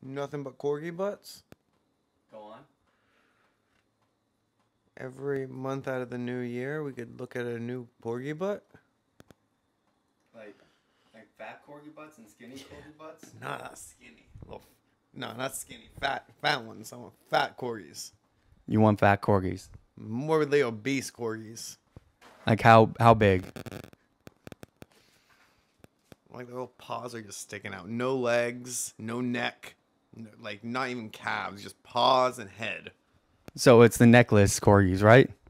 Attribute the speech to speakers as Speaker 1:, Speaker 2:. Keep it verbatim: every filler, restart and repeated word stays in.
Speaker 1: Nothing but corgi butts?
Speaker 2: Go on.
Speaker 1: Every month out of the new year, we could look at a new corgi butt?
Speaker 2: Like, like fat corgi butts and skinny corgi butts?
Speaker 1: No, not skinny. Well, no, not skinny. Fat, fat ones. I want fat corgis.
Speaker 2: You want fat corgis?
Speaker 1: Morbidly obese corgis.
Speaker 2: Like how how big?
Speaker 1: Like the little paws are just sticking out. No legs, no neck, no, like not even calves, just paws and head.
Speaker 2: So it's the necklace corgis, right?